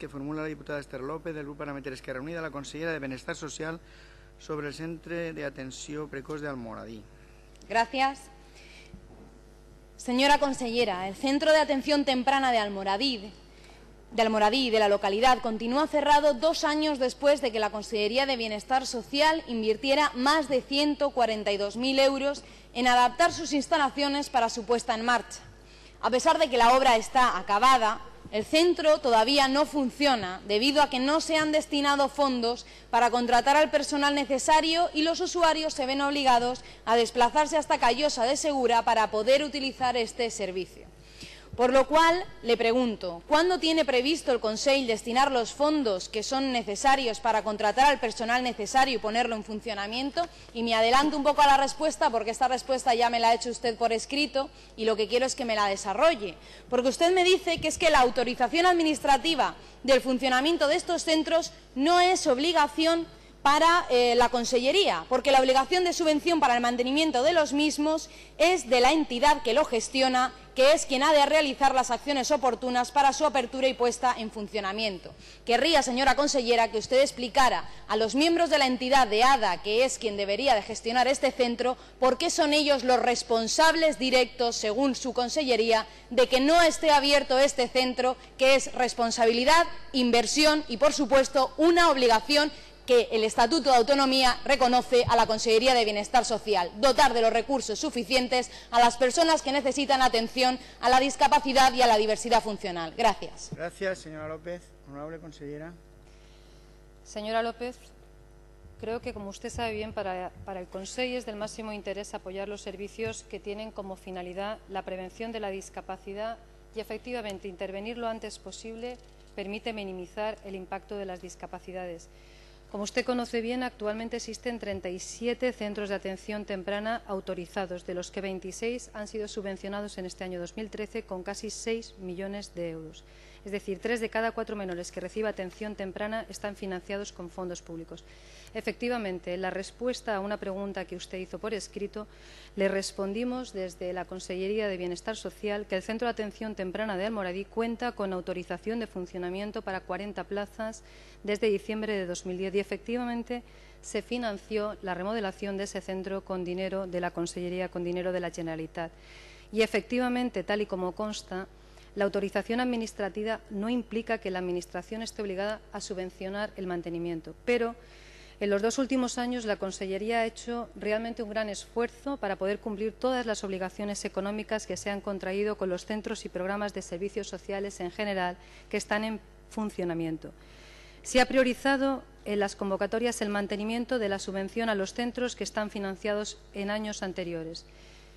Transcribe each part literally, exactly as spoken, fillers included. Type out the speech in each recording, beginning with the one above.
que formula la diputada Esther López del Grup Parlamentari Esquerra Unida a la consellera de Benestar Social sobre el Centre de Atenció Precoz de Almoradí. Gracias. Señora consellera, el Centro de Atención Temprana de Almoradí, de Almoradí, de la localidad, continúa cerrado dos años después de que la Consellería de Bienestar Social invirtiera más de ciento cuarenta y dos mil euros en adaptar sus instalaciones para su puesta en marcha. A pesar de que la obra está acabada, el centro todavía no funciona debido a que no se han destinado fondos para contratar al personal necesario y los usuarios se ven obligados a desplazarse hasta Callosa de Segura para poder utilizar este servicio. Por lo cual, le pregunto, ¿cuándo tiene previsto el Consell destinar los fondos que son necesarios para contratar al personal necesario y ponerlo en funcionamiento? Y me adelanto un poco a la respuesta, porque esta respuesta ya me la ha hecho usted por escrito y lo que quiero es que me la desarrolle. Porque usted me dice que es que la autorización administrativa del funcionamiento de estos centros no es obligación para eh, la Consellería, porque la obligación de subvención para el mantenimiento de los mismos es de la entidad que lo gestiona, que es quien ha de realizar las acciones oportunas para su apertura y puesta en funcionamiento. Querría, señora consellera, que usted explicara a los miembros de la entidad de ADA, que es quien debería de gestionar este centro, por qué son ellos los responsables directos, según su consellería, de que no esté abierto este centro, que es responsabilidad, inversión y, por supuesto, una obligación que el Estatuto de Autonomía reconoce a la Consellería de Bienestar Social, dotar de los recursos suficientes a las personas que necesitan atención a la discapacidad y a la diversidad funcional. Gracias. Gracias, señora López. Honorable consellera. Señora López, creo que, como usted sabe bien, para, para el Consell es del máximo interés apoyar los servicios que tienen como finalidad la prevención de la discapacidad y, efectivamente, intervenir lo antes posible permite minimizar el impacto de las discapacidades. Como usted conoce bien, actualmente existen treinta y siete centros de atención temprana autorizados, de los que veintiséis han sido subvencionados en este año dos mil trece con casi seis millones de euros. Es decir, tres de cada cuatro menores que reciben atención temprana están financiados con fondos públicos. Efectivamente, en la respuesta a una pregunta que usted hizo por escrito, le respondimos desde la Consellería de Bienestar Social que el Centro de Atención Temprana de Almoradí cuenta con autorización de funcionamiento para cuarenta plazas desde diciembre de dos mil diez y, efectivamente, se financió la remodelación de ese centro con dinero de la Consellería, con dinero de la Generalitat. Y, efectivamente, tal y como consta, la autorización administrativa no implica que la Administración esté obligada a subvencionar el mantenimiento, pero en los dos últimos años la Consellería ha hecho realmente un gran esfuerzo para poder cumplir todas las obligaciones económicas que se han contraído con los centros y programas de servicios sociales en general que están en funcionamiento. Se ha priorizado en las convocatorias el mantenimiento de la subvención a los centros que están financiados en años anteriores.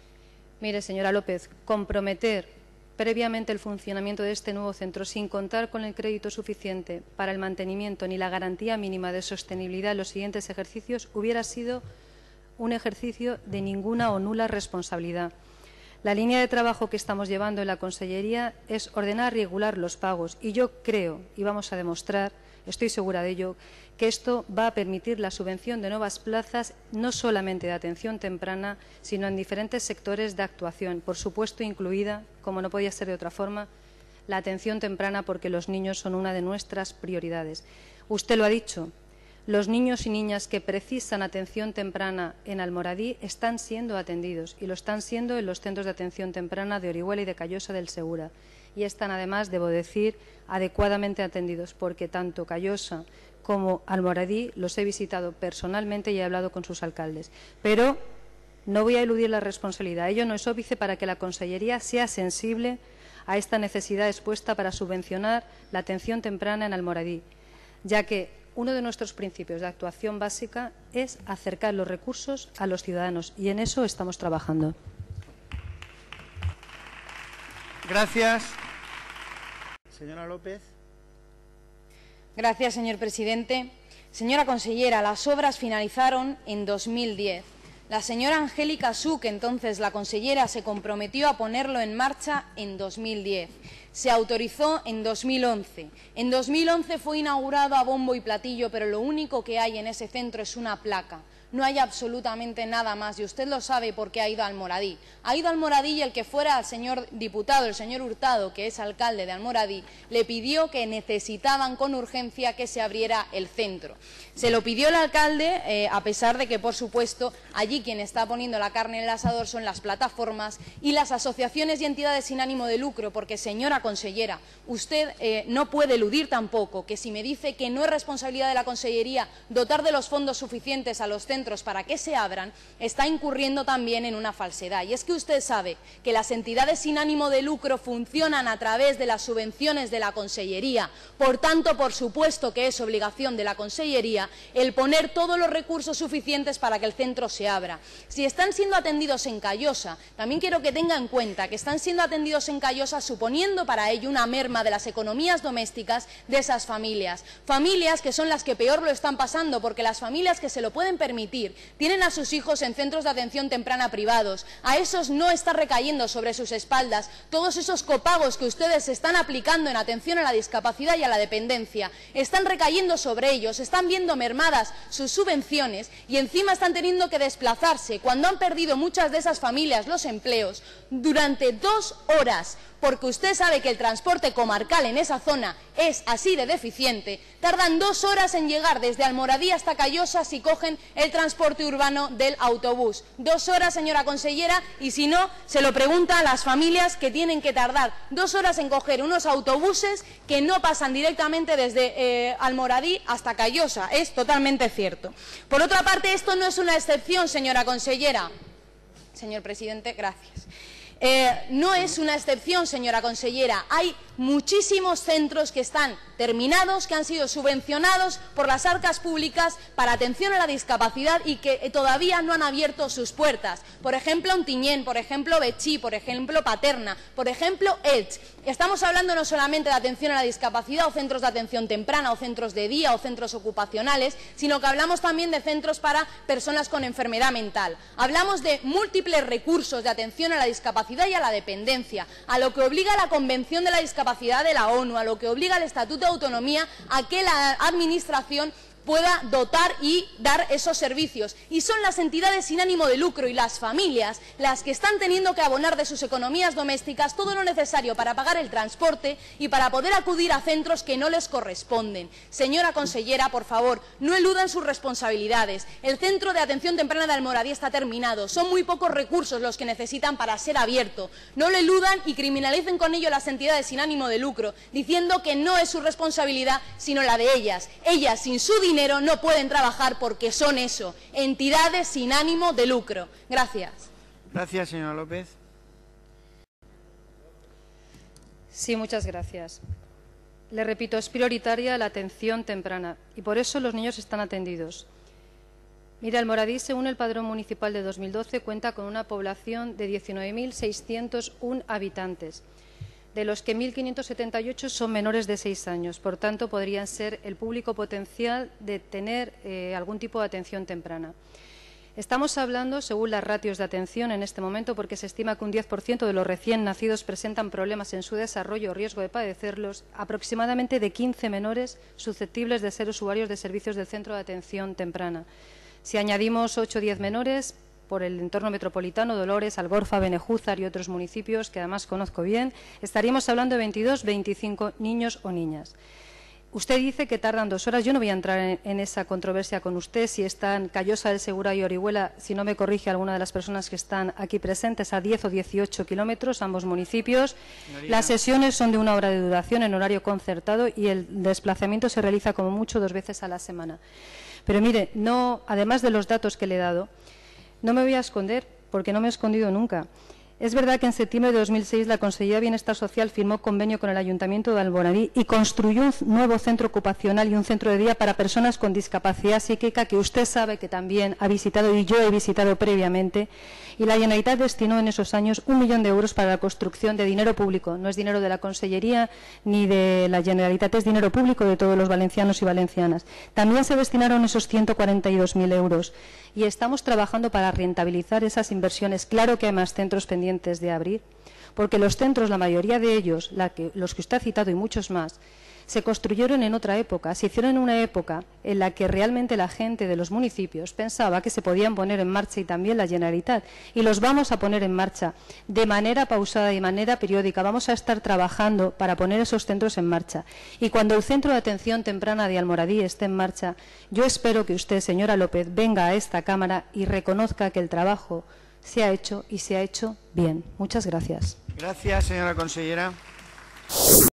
Mire, señora López, comprometer previamente el funcionamiento de este nuevo centro sin contar con el crédito suficiente para el mantenimiento ni la garantía mínima de sostenibilidad en los siguientes ejercicios hubiera sido un ejercicio de ninguna o nula responsabilidad. La línea de trabajo que estamos llevando en la Consellería es ordenar y regular los pagos y yo creo, y vamos a demostrar, estoy segura de ello, que esto va a permitir la subvención de nuevas plazas, no solamente de atención temprana, sino en diferentes sectores de actuación, por supuesto incluida, como no podía ser de otra forma, la atención temprana, porque los niños son una de nuestras prioridades. Usted lo ha dicho, los niños y niñas que precisan atención temprana en Almoradí están siendo atendidos y lo están siendo en los centros de atención temprana de Orihuela y de Callosa del Segura. Y están, además, debo decir, adecuadamente atendidos, porque tanto Callosa como Almoradí los he visitado personalmente y he hablado con sus alcaldes. Pero no voy a eludir la responsabilidad. Ello no es óbice para que la Consellería sea sensible a esta necesidad expuesta para subvencionar la atención temprana en Almoradí, ya que uno de nuestros principios de actuación básica es acercar los recursos a los ciudadanos y en eso estamos trabajando. Gracias. Señora López. Gracias, señor presidente. Señora consellera, las obras finalizaron en dos mil diez. La señora Angélica Suc, entonces la consellera, se comprometió a ponerlo en marcha en dos mil diez. Se autorizó en dos mil once. En dos mil once fue inaugurado a bombo y platillo, pero lo único que hay en ese centro es una placa. no hay absolutamente nada más, y usted lo sabe porque ha ido a Almoradí. Ha ido a Almoradí y el que fuera el señor diputado, el señor Hurtado, que es alcalde de Almoradí, le pidió que necesitaban con urgencia que se abriera el centro. Se lo pidió el alcalde, eh, a pesar de que, por supuesto, allí quien está poniendo la carne en el asador son las plataformas y las asociaciones y entidades sin ánimo de lucro, porque, señora consellera, usted eh, no puede eludir tampoco que si me dice que no es responsabilidad de la Consellería dotar de los fondos suficientes a los centros para que se abran, está incurriendo también en una falsedad. Y es que usted sabe que las entidades sin ánimo de lucro funcionan a través de las subvenciones de la Consellería. Por tanto, por supuesto que es obligación de la Consellería el poner todos los recursos suficientes para que el centro se abra. Si están siendo atendidos en Callosa, también quiero que tenga en cuenta que están siendo atendidos en Callosa suponiendo para ello una merma de las economías domésticas de esas familias. Familias que son las que peor lo están pasando, porque las familias que se lo pueden permitir tienen a sus hijos en centros de atención temprana privados. A esos no está recayendo sobre sus espaldas todos esos copagos que ustedes están aplicando en atención a la discapacidad y a la dependencia. Están recayendo sobre ellos, están viendo mermadas sus subvenciones y encima están teniendo que desplazarse, cuando han perdido muchas de esas familias los empleos, durante dos horas, porque usted sabe que el transporte comarcal en esa zona es así de deficiente. Tardan dos horas en llegar desde Almoradí hasta Callosa si cogen el transporte urbano del autobús. Dos horas, señora consellera, y si no, se lo pregunta a las familias que tienen que tardar dos horas en coger unos autobuses que no pasan directamente desde eh, Almoradí hasta Callosa. Es totalmente cierto. Por otra parte, esto no es una excepción, señora consellera. Señor presidente, gracias. Eh, no es una excepción, señora consellera. Hay muchísimos centros que están terminados, que han sido subvencionados por las arcas públicas para atención a la discapacidad y que todavía no han abierto sus puertas. Por ejemplo, Ontinyent, por ejemplo, Betxí, por ejemplo, Paterna, por ejemplo, Elx. Estamos hablando no solamente de atención a la discapacidad o centros de atención temprana o centros de día o centros ocupacionales, sino que hablamos también de centros para personas con enfermedad mental. Hablamos de múltiples recursos de atención a la discapacidad y a la dependencia, a lo que obliga la Convención de la Discapacidad de la ONU, a lo que obliga el Estatuto de Autonomía a que la Administración pueda dotar y dar esos servicios. Y son las entidades sin ánimo de lucro y las familias las que están teniendo que abonar de sus economías domésticas todo lo necesario para pagar el transporte y para poder acudir a centros que no les corresponden. Señora consellera, por favor, no eludan sus responsabilidades. El centro de atención temprana de Almoradí está terminado. Son muy pocos recursos los que necesitan para ser abierto. No lo eludan y criminalicen con ello las entidades sin ánimo de lucro, diciendo que no es su responsabilidad, sino la de ellas. Ellas, sin su dinero, no pueden trabajar porque son eso, entidades sin ánimo de lucro. Gracias. Gracias, señora López. Sí, muchas gracias. Le repito, es prioritaria la atención temprana y por eso los niños están atendidos. Mira, Almoradí, según el Padrón Municipal de dos mil doce, cuenta con una población de diecinueve mil seiscientos uno habitantes, de los que mil quinientos setenta y ocho son menores de seis años. Por tanto, podrían ser el público potencial de tener eh, algún tipo de atención temprana. Estamos hablando, según las ratios de atención en este momento, porque se estima que un diez por ciento de los recién nacidos presentan problemas en su desarrollo o riesgo de padecerlos, aproximadamente de quince menores susceptibles de ser usuarios de servicios del centro de atención temprana. Si añadimos ocho o diez menores por el entorno metropolitano, Dolores, Algorfa, Benejúzar y otros municipios que además conozco bien, estaríamos hablando de veintidós, veinticinco niños o niñas. Usted dice que tardan dos horas. Yo no voy a entrar en, en esa controversia con usted si están Callosa del Segura y Orihuela, si no me corrige alguna de las personas que están aquí presentes, a diez o dieciocho kilómetros, ambos municipios. Señoría. Las sesiones son de una hora de duración en horario concertado y el desplazamiento se realiza como mucho dos veces a la semana. Pero mire, no, además de los datos que le he dado, no me voy a esconder, porque no me he escondido nunca. Es verdad que en septiembre de dos mil seis la Consellería de Bienestar Social firmó convenio con el Ayuntamiento de Almoradí y construyó un nuevo centro ocupacional y un centro de día para personas con discapacidad psíquica, que usted sabe que también ha visitado y yo he visitado previamente. Y la Generalitat destinó en esos años un millón de euros para la construcción de dinero público. No es dinero de la Consellería ni de la Generalitat, es dinero público de todos los valencianos y valencianas. También se destinaron esos ciento cuarenta y dos mil euros. Y estamos trabajando para rentabilizar esas inversiones. Claro que hay más centros pendientes de abrir, porque los centros, la mayoría de ellos, la que, los que usted ha citado y muchos más, se construyeron en otra época, se hicieron en una época en la que realmente la gente de los municipios pensaba que se podían poner en marcha, y también la Generalitat, y los vamos a poner en marcha de manera pausada y de manera periódica. Vamos a estar trabajando para poner esos centros en marcha. Y cuando el Centro de Atención Temprana de Almoradí esté en marcha, yo espero que usted, señora López, venga a esta Cámara y reconozca que el trabajo se ha hecho y se ha hecho bien. Muchas gracias. Gracias, señora consellera.